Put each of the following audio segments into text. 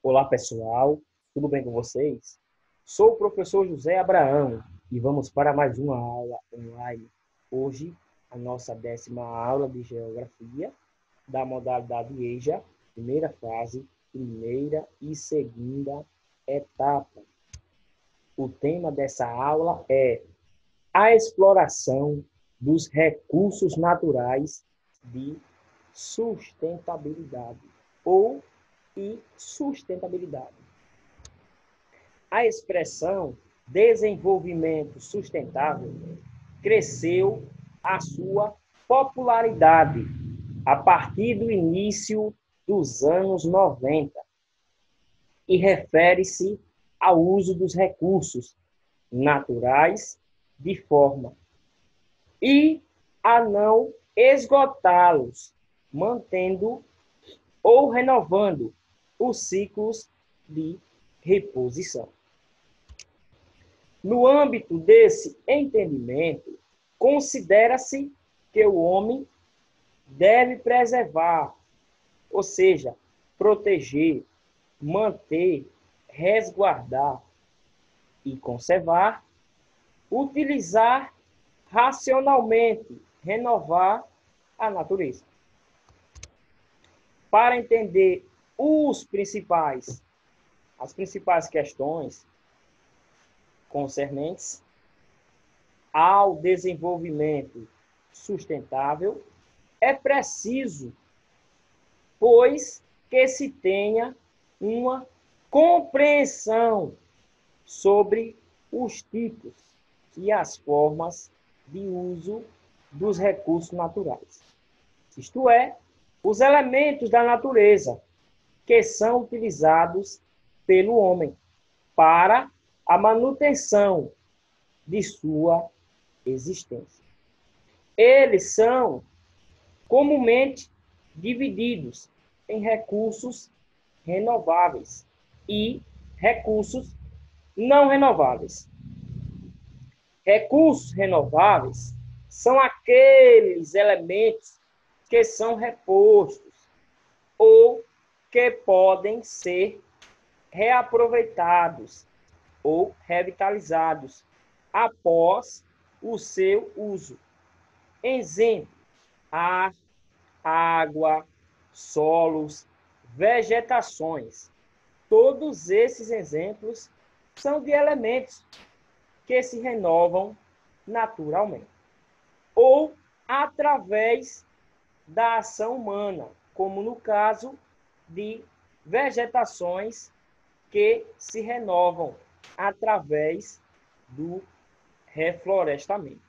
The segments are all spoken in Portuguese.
Olá, pessoal. Tudo bem com vocês? Sou o professor José Abraão e vamos para mais uma aula online. Hoje, a nossa 10ª aula de Geografia da modalidade EJA, primeira fase, primeira e segunda etapa. O tema dessa aula é a exploração dos recursos naturais de sustentabilidade e sustentabilidade. A expressão desenvolvimento sustentável cresceu a sua popularidade a partir do início dos anos 90 e refere-se ao uso dos recursos naturais de forma e a não esgotá-los, mantendo ou renovando os ciclos de reposição. No âmbito desse entendimento, considera-se que o homem deve preservar, ou seja, proteger, manter, resguardar e conservar, utilizar racionalmente, renovar a natureza. Para entender as principais questões concernentes ao desenvolvimento sustentável, é preciso, pois, que se tenha uma compreensão sobre os tipos e as formas de uso dos recursos naturais. Isto é, os elementos da natureza que são utilizados pelo homem para a manutenção de sua existência. Eles são comumente divididos em recursos renováveis e recursos não renováveis. Recursos renováveis são aqueles elementos que são repostos ou que podem ser reaproveitados ou revitalizados após o seu uso. Exemplo: ar, água, solos, vegetações. Todos esses exemplos são de elementos que se renovam naturalmente ou através da ação humana, como no caso de vegetações que se renovam através do reflorestamento.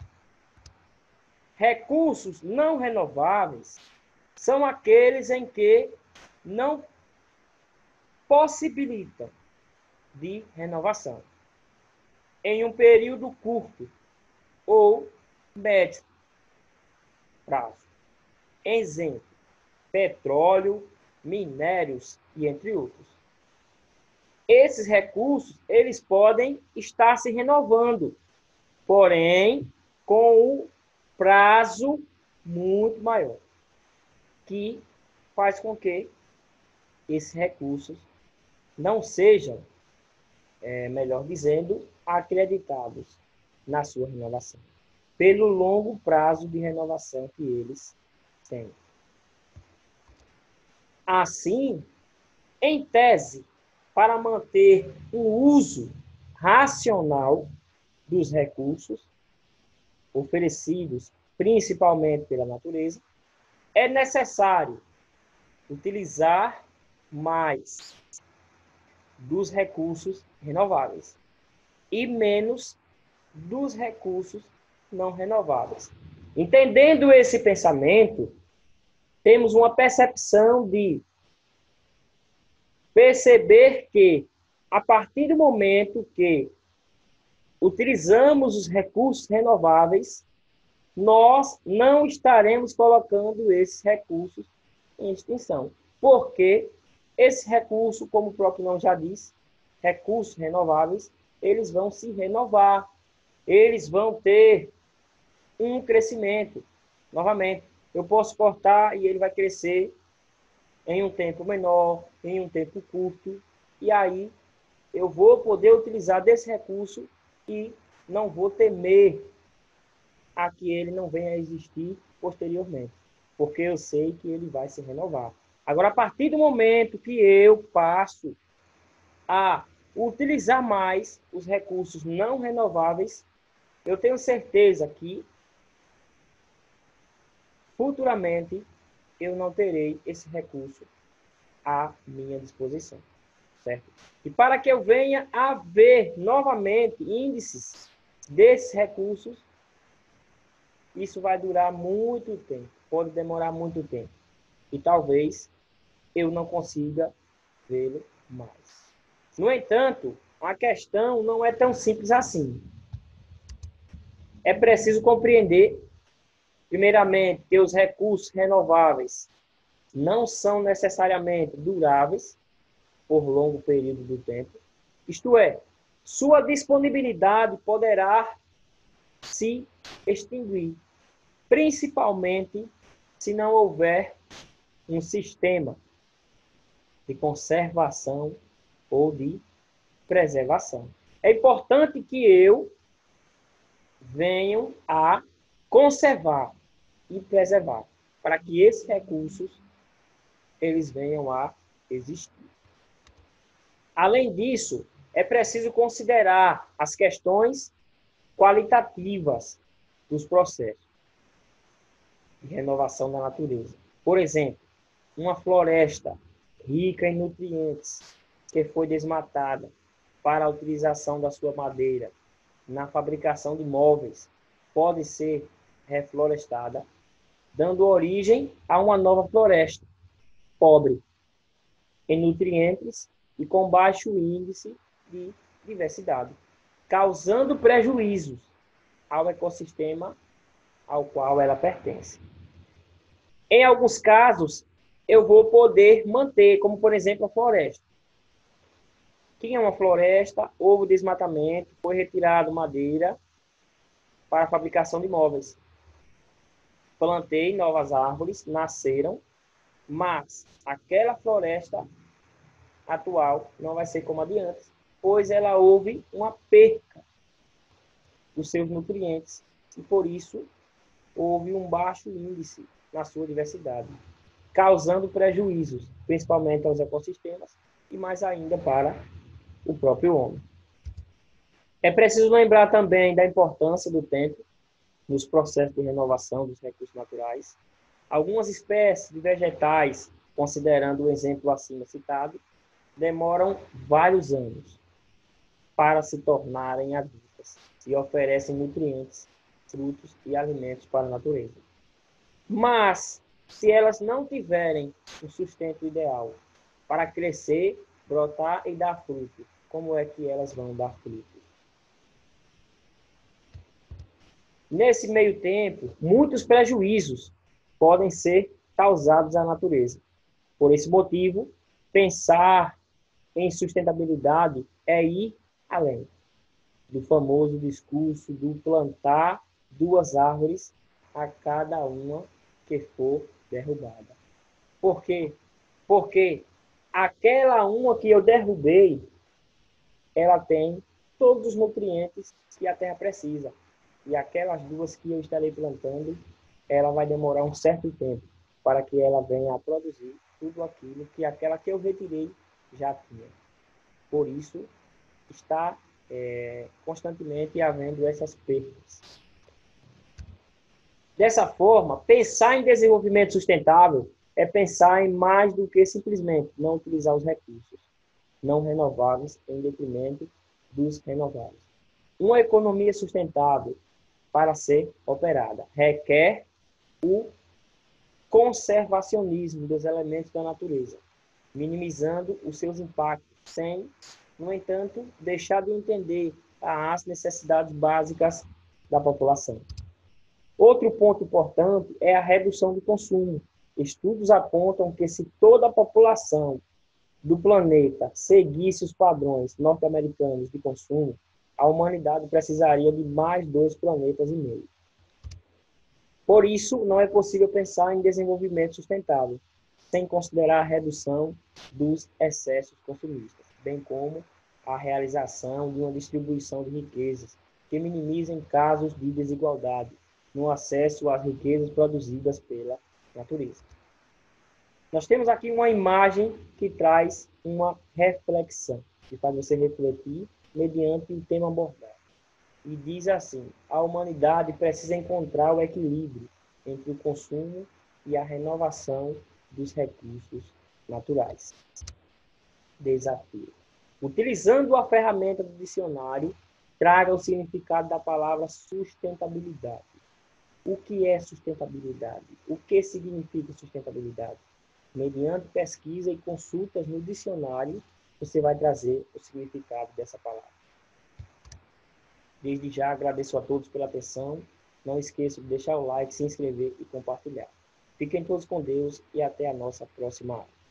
Recursos não renováveis são aqueles em que não possibilitam de renovação em um período curto ou médio prazo. Exemplo: petróleo, minérios e entre outros. Esses recursos, eles podem estar se renovando, porém, com um prazo muito maior, que faz com que esses recursos não sejam, melhor dizendo, acreditados na sua renovação, pelo longo prazo de renovação que eles têm. Assim, em tese, para manter o uso racional dos recursos oferecidos principalmente pela natureza, é necessário utilizar mais dos recursos renováveis e menos dos recursos não renováveis. Entendendo esse pensamento, temos uma percepção de perceber que, a partir do momento que utilizamos os recursos renováveis, nós não estaremos colocando esses recursos em extinção. Porque esse recurso, como o próprio nome já diz, recursos renováveis, eles vão se renovar, eles vão ter um crescimento. Novamente, eu posso cortar e ele vai crescer em um tempo menor, em um tempo curto, e aí eu vou poder utilizar desse recurso e não vou temer a que ele não venha a existir posteriormente, porque eu sei que ele vai se renovar. Agora, a partir do momento que eu passo a utilizar mais os recursos não renováveis, eu tenho certeza que futuramente eu não terei esse recurso à minha disposição, certo? E para que eu venha a ver novamente índices desses recursos, isso vai durar muito tempo, pode demorar muito tempo. E talvez eu não consiga vê-lo mais. No entanto, a questão não é tão simples assim. É preciso compreender, primeiramente, que os recursos renováveis não são necessariamente duráveis por longo período do tempo. Isto é, sua disponibilidade poderá se extinguir, principalmente se não houver um sistema de conservação ou de preservação. É importante que eu venha a conservar e preservar, para que esses recursos eles venham a existir. Além disso, é preciso considerar as questões qualitativas dos processos de renovação da natureza. Por exemplo, uma floresta rica em nutrientes que foi desmatada para a utilização da sua madeira na fabricação de móveis pode ser reflorestada, dando origem a uma nova floresta pobre em nutrientes e com baixo índice de diversidade, causando prejuízos ao ecossistema ao qual ela pertence. Em alguns casos, eu vou poder manter, como por exemplo a floresta. Tinha uma floresta, houve desmatamento, foi retirado madeira para a fabricação de móveis. Plantei novas árvores, nasceram, mas aquela floresta atual não vai ser como a de antes, pois ela houve uma perca dos seus nutrientes e por isso houve um baixo índice na sua diversidade, causando prejuízos, principalmente aos ecossistemas e mais ainda para o próprio homem. É preciso lembrar também da importância do tempo nos processos de renovação dos recursos naturais. Algumas espécies de vegetais, considerando o exemplo acima citado, demoram vários anos para se tornarem adultas e oferecem nutrientes, frutos e alimentos para a natureza. Mas, se elas não tiverem o sustento ideal para crescer, brotar e dar fruto, como é que elas vão dar fruto? Nesse meio tempo, muitos prejuízos podem ser causados à natureza. Por esse motivo, pensar em sustentabilidade é ir além do famoso discurso do plantar 2 árvores a cada uma que for derrubada. Por quê? Porque aquela uma que eu derrubei, ela tem todos os nutrientes que a terra precisa. E aquelas 2 que eu estarei plantando, ela vai demorar um certo tempo para que ela venha a produzir tudo aquilo que aquela que eu retirei já tinha. Por isso, está constantemente havendo essas perdas. Dessa forma, pensar em desenvolvimento sustentável é pensar em mais do que simplesmente não utilizar os recursos não renováveis em detrimento dos renováveis. Uma economia sustentável, para ser operada, requer o conservacionismo dos elementos da natureza, minimizando os seus impactos, sem, no entanto, deixar de entender as necessidades básicas da população. Outro ponto importante é a redução do consumo. Estudos apontam que se toda a população do planeta seguisse os padrões norte-americanos de consumo, a humanidade precisaria de mais 2,5 planetas. Por isso, não é possível pensar em desenvolvimento sustentável sem considerar a redução dos excessos consumistas, bem como a realização de uma distribuição de riquezas que minimizem casos de desigualdade no acesso às riquezas produzidas pela natureza. Nós temos aqui uma imagem que traz uma reflexão, que faz você refletir mediante o tema abordado. E diz assim: a humanidade precisa encontrar o equilíbrio entre o consumo e a renovação dos recursos naturais. Desafio. Utilizando a ferramenta do dicionário, traga o significado da palavra sustentabilidade. O que é sustentabilidade? O que significa sustentabilidade? Mediante pesquisa e consultas no dicionário, você vai trazer o significado dessa palavra. Desde já agradeço a todos pela atenção. Não esqueça de deixar o like, se inscrever e compartilhar. Fiquem todos com Deus e até a nossa próxima aula.